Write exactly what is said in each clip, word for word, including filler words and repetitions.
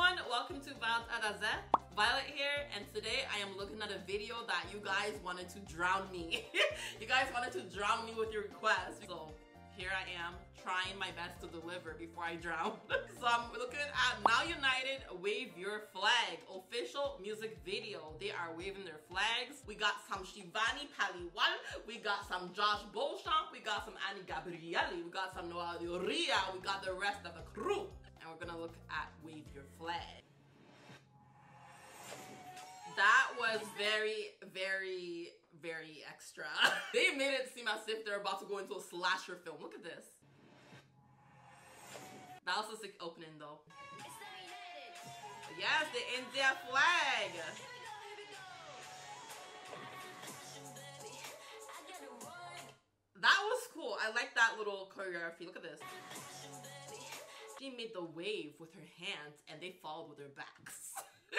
everyone, welcome to Patriotic. Violet here, and today I am looking at a video that you guys wanted to drown me. You guys wanted to drown me with your requests. So here I am, trying my best to deliver before I drown. So I'm looking at Now United Wave Your Flag official music video. They are waving their flags. We got some Shivani Paliwal, we got some Josh Beauchamp, we got some Annie Gabrielli, we got some Noah Ria, we got the rest of the crew. And we're gonna look at Wave Your Flag. That was very, very, very extra. They made it seem as if they're about to go into a slasher film. Look at this. That was a sick opening though. Yes, the India flag. That was cool. I like that little choreography. Look at this. She made the wave with her hands and they followed with their backs.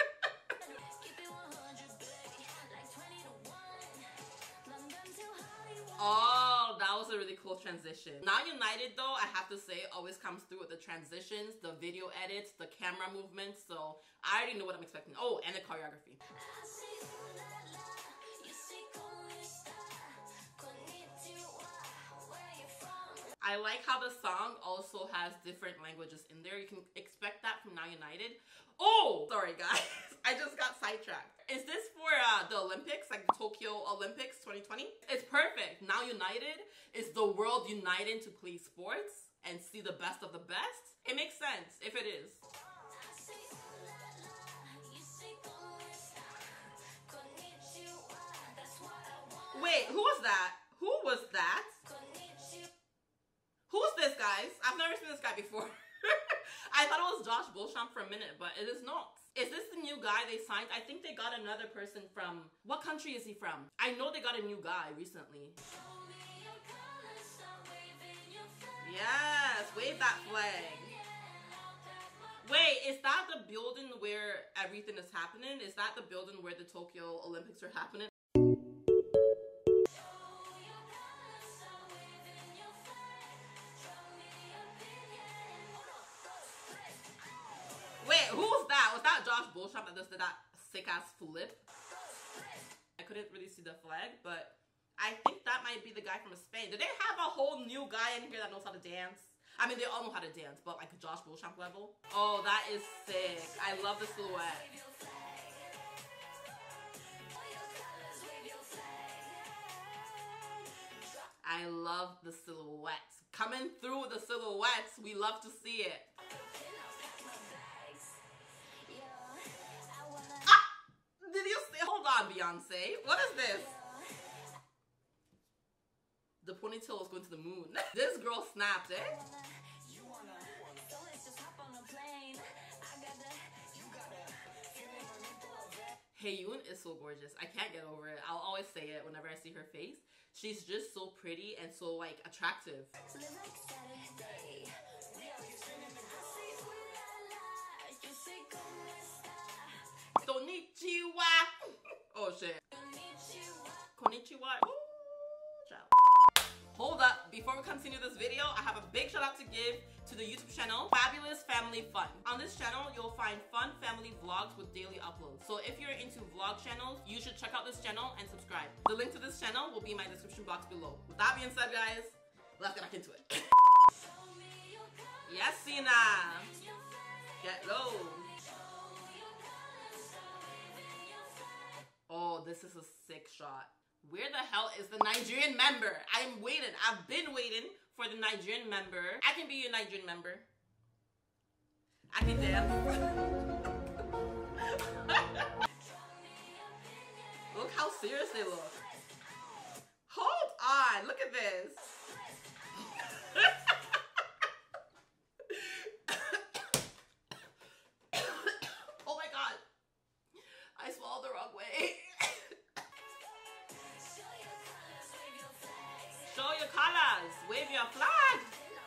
Oh, that was a really cool transition. Now United though, I have to say, always comes through with the transitions, the video edits, the camera movements, so I already know what I'm expecting. Oh, and the choreography. I like how the song also has different languages in there. You can expect that from Now United. Oh, sorry guys, I just got sidetracked. Is this for uh, the Olympics, like the Tokyo Olympics twenty twenty? It's perfect. Now United is the world united to play sports and see the best of the best. It makes sense if it is. Wait, who was that? Who was that? Who's this, guys? I've never seen this guy before. I thought it was Josh Beauchamp for a minute, but it is not. Is this the new guy they signed? I think they got another person from... What country is he from? I know they got a new guy recently. Yes, wave that flag. Wait, is that the building where everything is happening? Is that the building where the Tokyo Olympics are happening? Wait, who was that? Was that Josh Beauchamp that just did that sick ass flip? I couldn't really see the flag, but I think that might be the guy from Spain. Did they have a whole new guy in here that knows how to dance? I mean, they all know how to dance, but like a Josh Beauchamp level. Oh, that is sick. I love the silhouette. I love the silhouettes. Coming through the silhouettes, we love to see it. Did you say? Hold on, Beyonce. What is this? The ponytail is going to the moon. This girl snapped, eh? Haeyoon is so gorgeous. I can't get over it. I'll always say it whenever I see her face. She's just so pretty and so like attractive. Konnichiwa. Oh shit. Konnichiwa. Ooh, ciao. Hold up, before we continue this video, I have a big shout out to give to the YouTube channel, Fabulous Family Fun. On this channel, you'll find fun family vlogs with daily uploads. So if you're into vlog channels, you should check out this channel and subscribe. The link to this channel will be in my description box below. With that being said, guys, let's get back into it. Yes, Sina. Get low. Oh, this is a sick shot. Where the hell is the Nigerian member? I am waiting. I've been waiting for the Nigerian member. I can be a Nigerian member. I can dance. Look how serious they look. Hold on. Look at this. Oh my God. I swallowed the wrong way. Show your colors, wave your flag.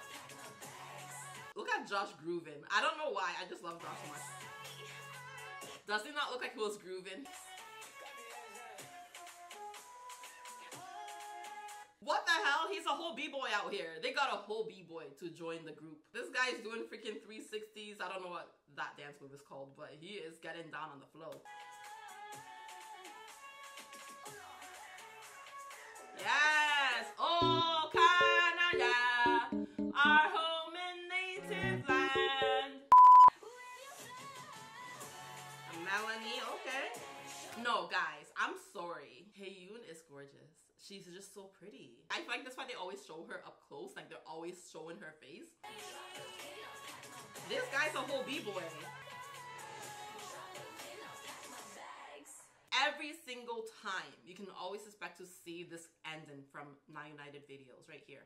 Look at Josh grooving. I don't know why, I just love Josh so much. Does he not look like he was grooving? What the hell? He's a whole b-boy out here. They got a whole b-boy to join the group. This guy's doing freaking three sixties. I don't know what that dance move is called, but he is getting down on the floor. Yes! Oh, Canada, our home and native land. Melanie, okay. No, guys, I'm sorry. Haeyoon is gorgeous. She's just so pretty. I feel like that's why they always show her up close. Like, they're always showing her face. This guy's a whole b-boy. Every single time, you can always expect to see this ending from Now United videos right here.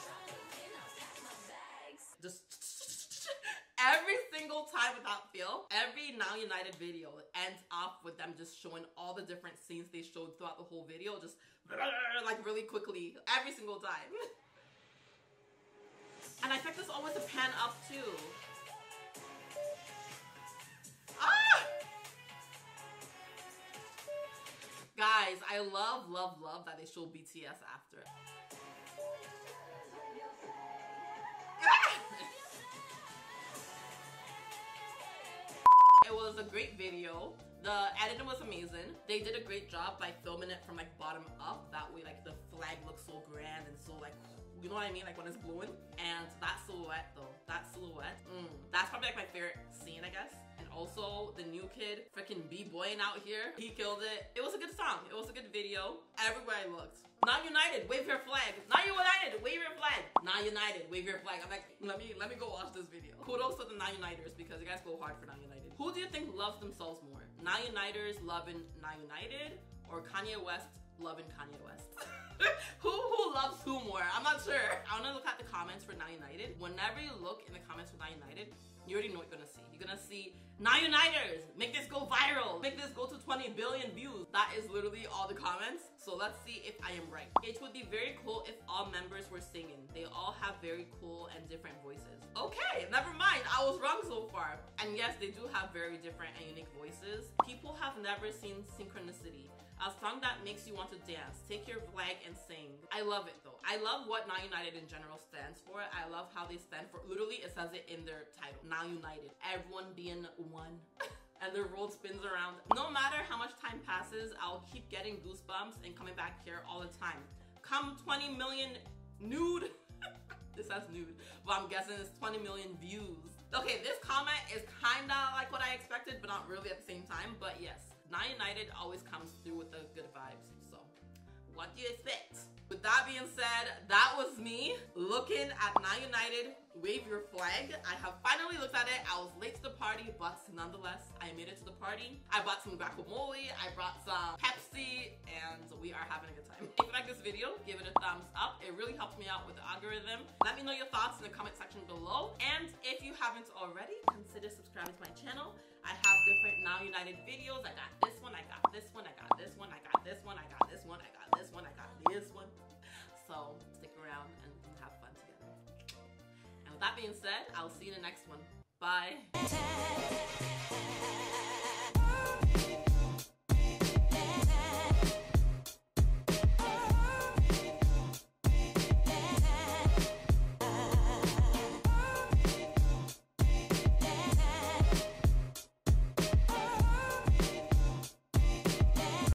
Just every single time without fail, every Now United video ends off with them just showing all the different scenes they showed throughout the whole video, just like really quickly, every single time. And I expect this always to pan up too. Ah! Guys, I love, love, love that they show B T S after. It was a great video. The editing was amazing. They did a great job by filming it from like bottom up. That way like the flag looks so grand and so like, you know what I mean? Like when it's blowing. And that silhouette though, that silhouette, mm, that's probably like my favorite scene, I guess. And also the new kid freaking b-boying out here. He killed it. It was a good song. It was a good video. Everywhere I looked. Now United, wave your flag. Now United, wave your flag. Now United, wave your flag. I'm like, let me let me go watch this video. Kudos to the Now Uniters because you guys go hard for Now United. Who do you think loves themselves more? Now Uniters loving Now United or Kanye West loving Kanye West? who who loves who more? I'm not sure. I wanna look at the comments for Now United. Whenever you look in the comments for Now United, you already know what you're gonna see. You're gonna see Now Uniters, make this go viral, make this go to twenty billion views. That is literally all the comments. So let's see if I am right. It would be very cool if all members were singing. They all have very cool and different voices. Okay, never mind. I was wrong so far. And yes, they do have very different and unique voices. People have never seen Synchronicity, a song that makes you want to dance, take your flag and sing. I love it though. I love what Now United in general stands for. I love how they stand for, literally it says it in their title, Now United. Everyone being one. And their world spins around. No matter how much time passes, I'll keep getting goosebumps and coming back here all the time. Come twenty million nude. This says nude, but I'm guessing it's twenty million views. Okay, this comment is kinda like what I expected, but not really at the same time. But yes, Now United always comes through with the good vibes. So, what do you expect? With that being said, that was me looking at Now United, wave your flag. I have finally looked at it. I was late to the party, but nonetheless, I made it to the party. I bought some guacamole, I brought some Pepsi, and we are having a good time. If you like this video, give it a thumbs up. It really helps me out with the algorithm. Let me know your thoughts in the comment section below. And if you haven't already, consider subscribing to my channel. I have different Now United videos. I got this one, I got this one, I got this one, I got this one, I got this one, I got this one, I got this one. So stick around and have fun together. And with that being said, I'll see you in the next one. Bye.